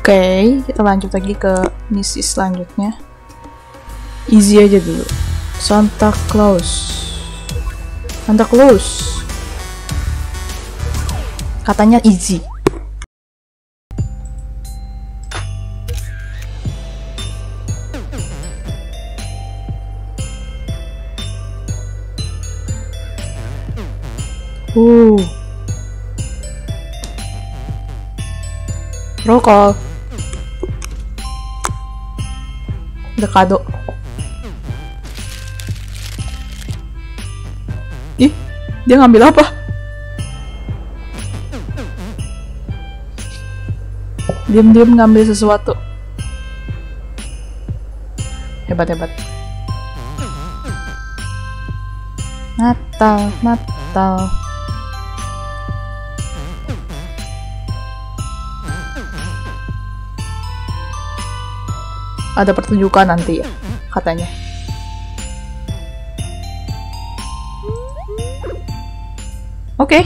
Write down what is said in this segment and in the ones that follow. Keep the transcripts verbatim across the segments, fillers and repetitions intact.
Oke, kita lanjut lagi ke misi selanjutnya. Easy aja dulu. Santa Claus. Santa Claus. Katanya easy. Uh. Roll call. Ada kado. Ih, dia ngambil apa? Diam-diam ngambil sesuatu. Hebat-hebat. Natal, Natal. Ada pertunjukan nanti ya, katanya. Oke. Okay.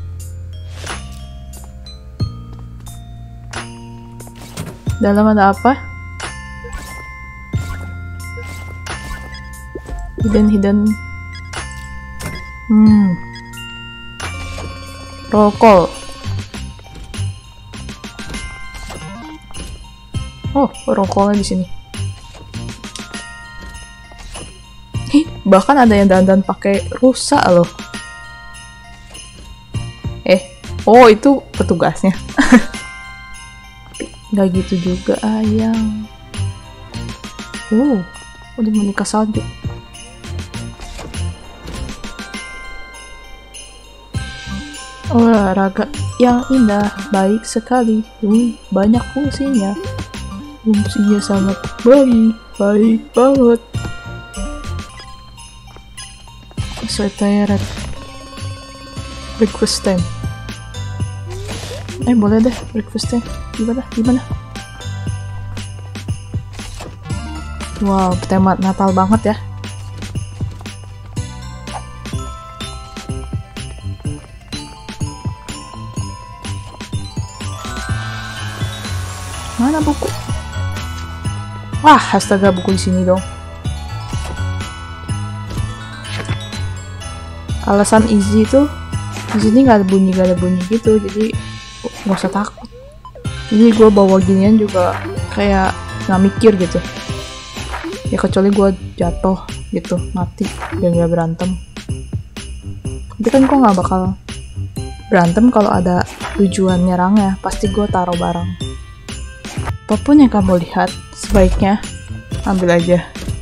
Dalam ada apa? Hidden, hidden. Hmm. Roll call. Oh, roll call-nya di sini. Ih, bahkan ada yang dandan pakai rusa loh. Eh, oh itu petugasnya. Nggak gitu juga, ayang. Uh, udah menikah salju. Olahraga yang indah, baik sekali. Uh, banyak fungsinya. Fungsinya sangat baik, baik banget. So tired. Breakfast time. Eh boleh deh breakfast time. Gimana? Gimana? Wow, tema Natal banget ya. Mana buku? Wah, astaga, buku di sini dong. Alasan easy itu di sini nggak ada bunyi, nggak ada bunyi gitu, jadi nggak usah takut. Jadi gue bawa ginian juga kayak nggak mikir gitu. Ya kecuali gue jatuh gitu, mati, dan nggak berantem. Tapi kan gue nggak bakal berantem kalau ada tujuan nyerangnya. Pasti gue taruh barang. Apapun yang kamu lihat, sebaiknya ambil aja.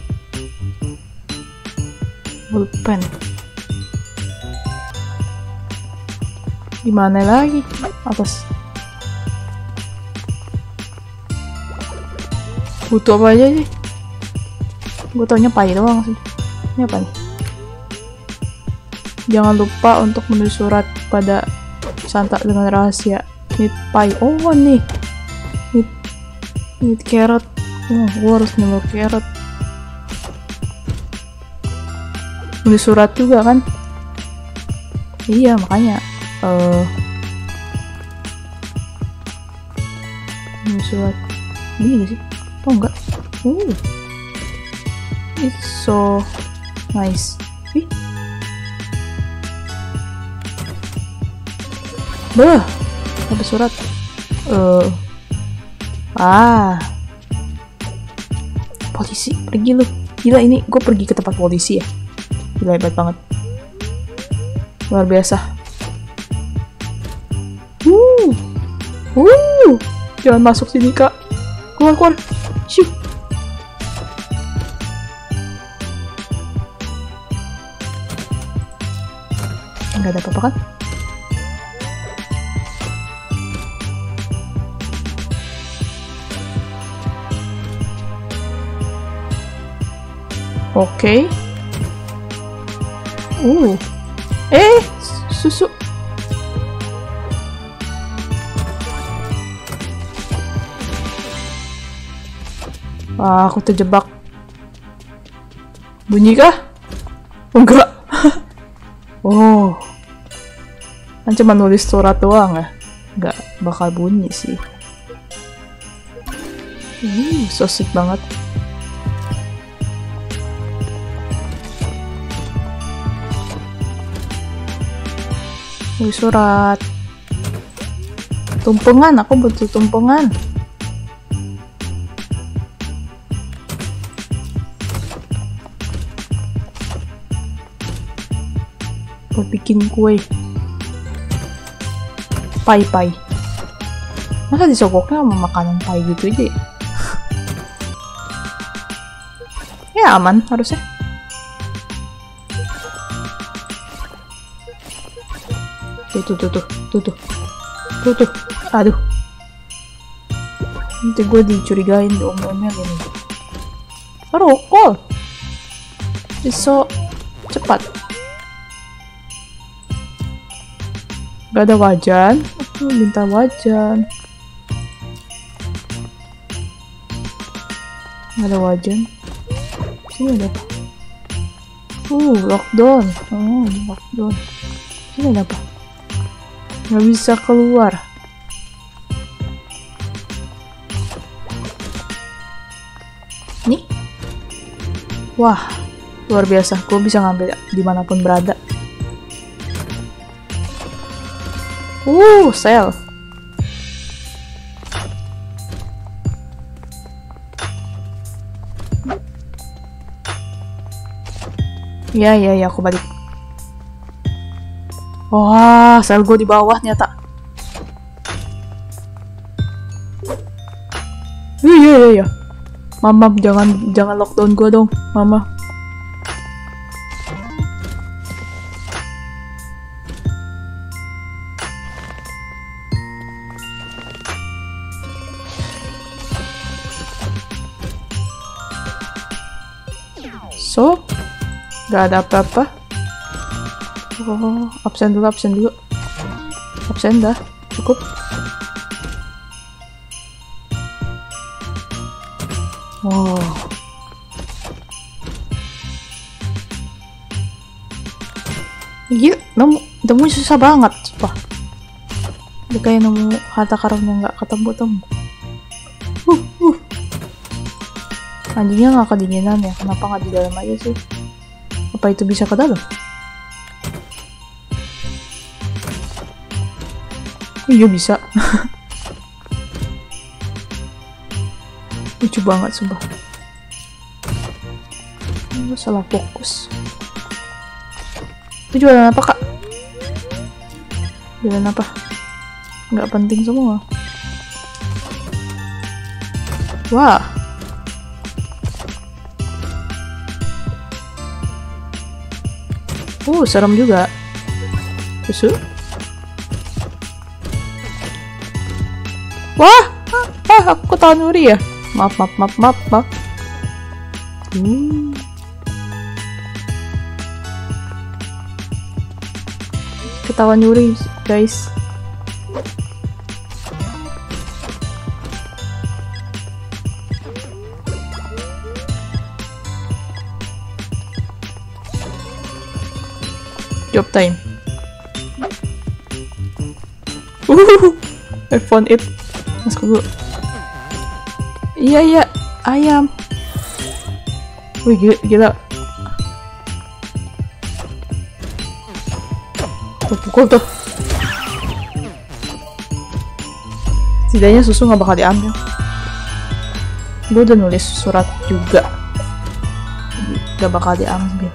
Pulpen. Gimana lagi? Atas. Butuh apa aja sih? Gue taunya pai doang sih. Ini apa nih? Jangan lupa untuk menulis surat pada Santa dengan rahasia. Need pai. Oh nih. Need, need carrot. Oh, gue harus nemu carrot. Menulis surat juga kan? Iya makanya. Uh, surat ini gak sih? Oh enggak. Uh, it's so nice. Ih, bah, ada surat. Uh, ah, polisi, pergi lu. Gila, ini gue pergi ke tempat polisi ya. Gila, hebat banget. Luar biasa. Uh, uh, jangan masuk sini kak. Keluar keluar. Shoo. Nggak ada apa-apa kan? Oke. Okay. Uh, eh, susu. Wah, aku terjebak. Bunyi kah? Enggak. Oh. Kan cuma nulis surat doang ya. Enggak bakal bunyi sih. Uh, so sick banget. Wih, surat. Tumpengan, aku butuh tumpengan. Mau bikin kue. Pai-pai. Masa disogoknya sama makanan pai gitu aja ya? Ya aman harusnya. Tuh tuh tuh tuh tuh tuh tuh tuh. Aduh. Nanti gue dicurigain diomel-omel ini. Rokok. So cepat. Gak ada wajan. Aku minta wajan. Gak ada wajan. Sini ada apa? Uh, lockdown. Oh, lockdown. Sini ada apa? Gak bisa keluar. Nih. Wah, luar biasa. Gue bisa ngambil dimanapun berada. Uh, sel. Ya, ya, ya, aku balik. Wah, sel gue di bawah ternyata. Iya, iya, iya, iya. Mama, jangan, jangan lockdown gue dong, Mama. So, gak ada apa-apa. Oh, absen dulu, absen dulu. Absen dah, cukup. Wow. Gila, nemu, nemu susah banget, sumpah. Udah kayak nemu harta karun yang gak ketemu-temu. Uh, uh. Anjingnya nggak kedinginan ya? Kenapa nggak di dalam aja sih? Apa itu bisa ke dalam? Iya bisa. Lucu banget sumpah. Oh, salah fokus. Itu jualan apa kak? Jualan apa? Nggak penting semua. Wah. Uh, serem juga. Susu. Wah, ah, ah, aku ketahuan nyuri ya. Maaf, maaf, maaf, maaf, maaf. Hmm. Ketahuan nyuri, guys. Job time. Uh, I found it. Masuk dulu. Iya iya, ayam. Wih gila, gila. Tuh, pukul tuh. Setidaknya susu nggak bakal diambil. Gue udah nulis surat juga. Gak bakal diambil.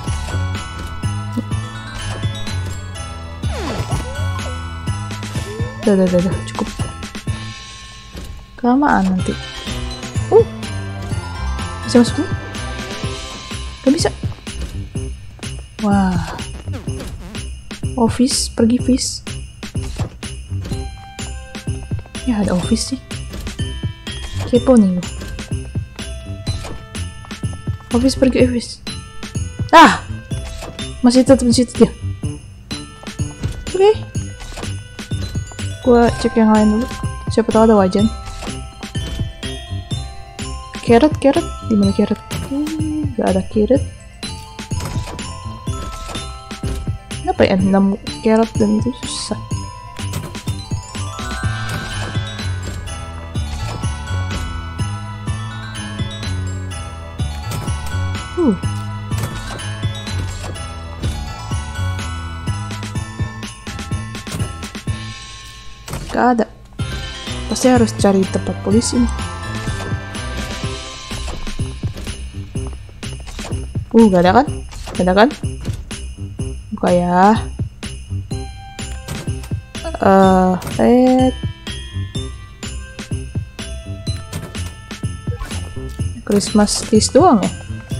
Udah, udah, udah, cukup. Kelamaan nanti. Uh, bisa masuk nih? Gak bisa. Wah. Office, pergi fish. Ya ada office sih. Kepo nih lu. Office, pergi office. Ah, masih tetap di situ dia. Oke. Okay. Gua cek yang lain dulu. Siapa tahu ada wajan. Carrot, carrot, di mana carrot? Hmm, gak ada carrot. Kenapa ya nemu carrot dan itu susah? Gak ada. Pasti harus cari tempat polisi nih. Uh, gak ada kan? Gak ada kan? Buka ya. Uh, eh. Christmas list doang ya?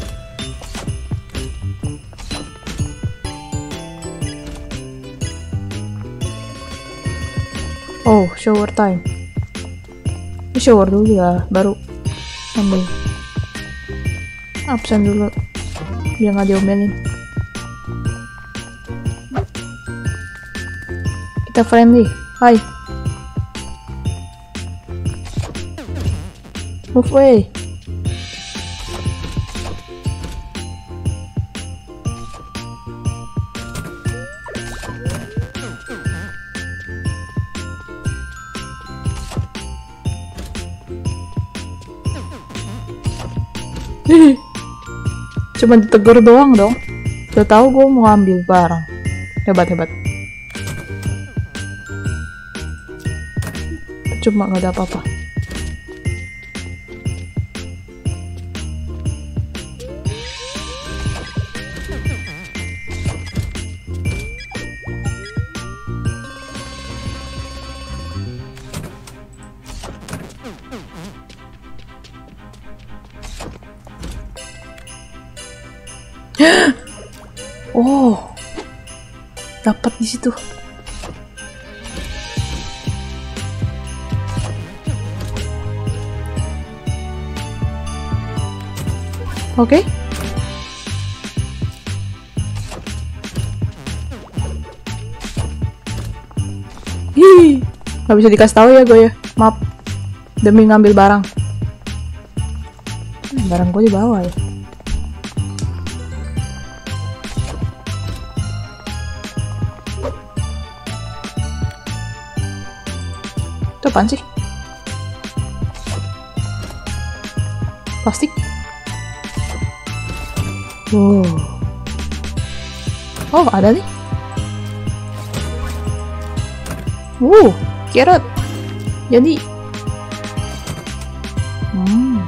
Oh, shower time. Ini shower dulu ya, baru ambil. Absen dulu, biar nggak diomelin. Kita friendly. Hai. Move away. Cuma ditegur doang dong. Udah tahu gue mau ngambil barang. Hebat hebat. Cuma nggak ada apa-apa. Oh, dapat di situ. Oke. Okay. Hi, nggak bisa dikasih tahu ya gue ya. Maaf, demi ngambil barang. Barang gue di bawah ya. Itu apaan sih? Plastik? Wow. Oh, ada nih. Wow, carrot. Jadi Hmm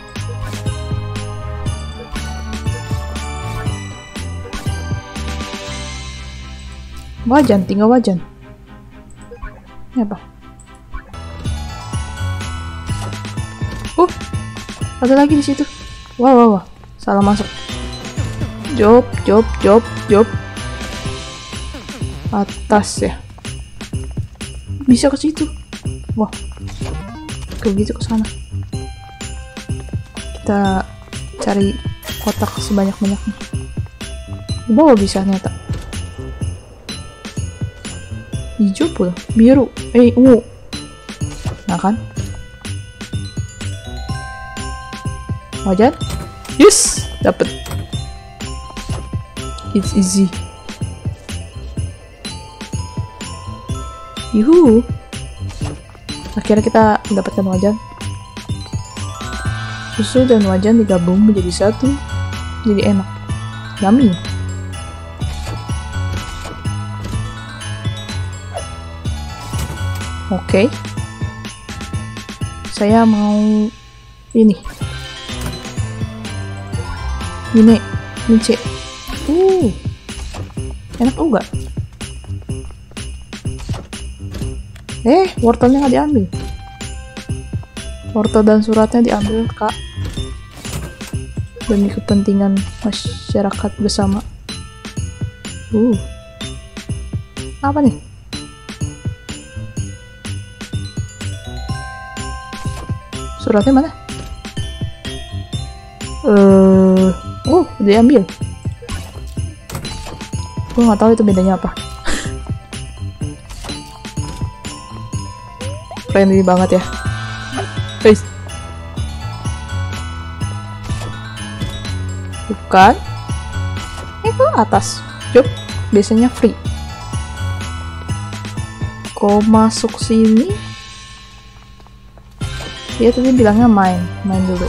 Wajan, tinggal wajan. Ini apa? Oh, ada lagi di situ. Wah, wah, wah. Salah masuk. Job, job, job, job. Atas ya. Bisa ke situ. Wah. Ke gitu ke sana. Kita cari kotak sebanyak-banyaknya. Di bawah bisa ternyata. Hijau pula, biru, eh ungu. Nah kan? Wajan? Yes, dapet. It's easy. Yuhu. Akhirnya kita mendapatkan wajan. Susu dan wajan digabung menjadi satu. Jadi enak. Yummy. Oke. Okay. Saya mau ini. Ini, ini C. Uh, enak juga. Eh, wortelnya nggak diambil. Wortel dan suratnya diambil, Kak. Demi kepentingan masyarakat bersama. Uh, apa nih? Suratnya mana? Eh, uh, oh, diambil. Gue nggak tahu itu bedanya apa. Friendly banget ya. Guys. Bukan. Eh, ke atas. Job biasanya free. Kau masuk sini. Dia tadi bilangnya main. Main dulu.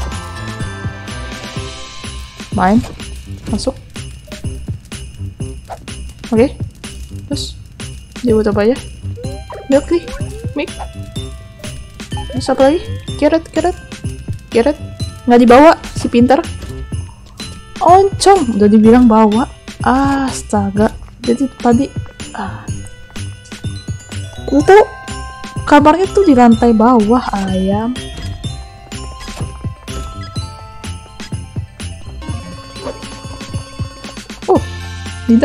Main. Masuk. Oke. Okay. Terus dia buat apa aja? Milk nih. Mik. Terus apa lagi? Carrot, carrot, carrot. Nggak dibawa, si pinter. Oncom, udah dibilang bawa. Astaga. Jadi tadi, ah. Itu kamarnya tuh di lantai bawah, ayam. Oh, leader.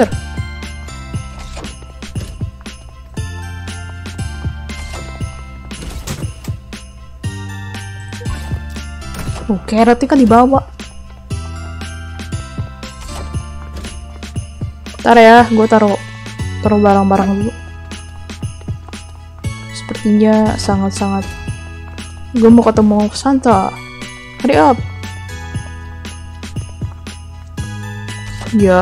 Oh, carrotnya kan dibawa. Ntar ya, gue taruh taruh barang-barang dulu. Sepertinya sangat-sangat. Gue mau ketemu Santa. Hurry up. Ya.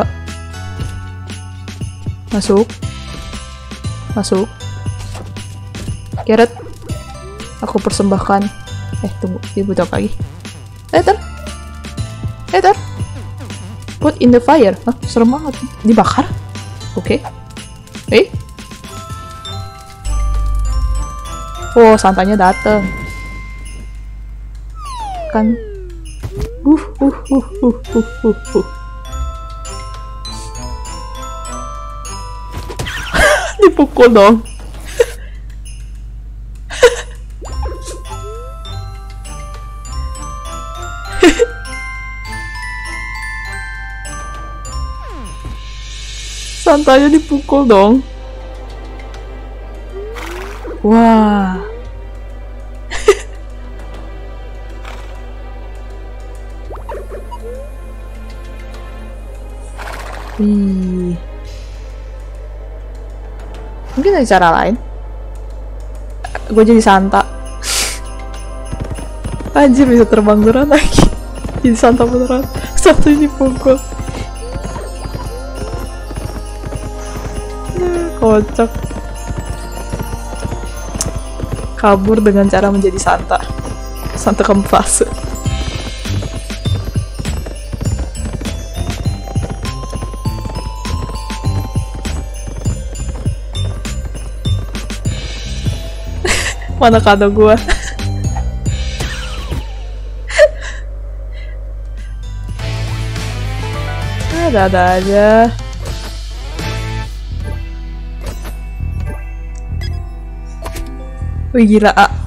Masuk. Masuk. Carrot. Aku persembahkan. Eh, tunggu. Dia butuh apa lagi? Later. Later. Put in the fire. Hah, serem banget. Dibakar? Oke. Okay. Eh? Oh, Santanya dateng. Kan. Uh, uh, uh, uh, uh, uh, uh. Dipukul dong. Santanya dipukul dong. Wah. Wih. Mungkin ada cara lain. Gue jadi Santa. Anjir, bisa terbang beneran lagi. Jadi Santa beneran. Satu ini pukul. Kocak. Kabur dengan cara menjadi Santa. Santa kamuflase. Mana kado gua? Ada-ada aja. Wih, gila.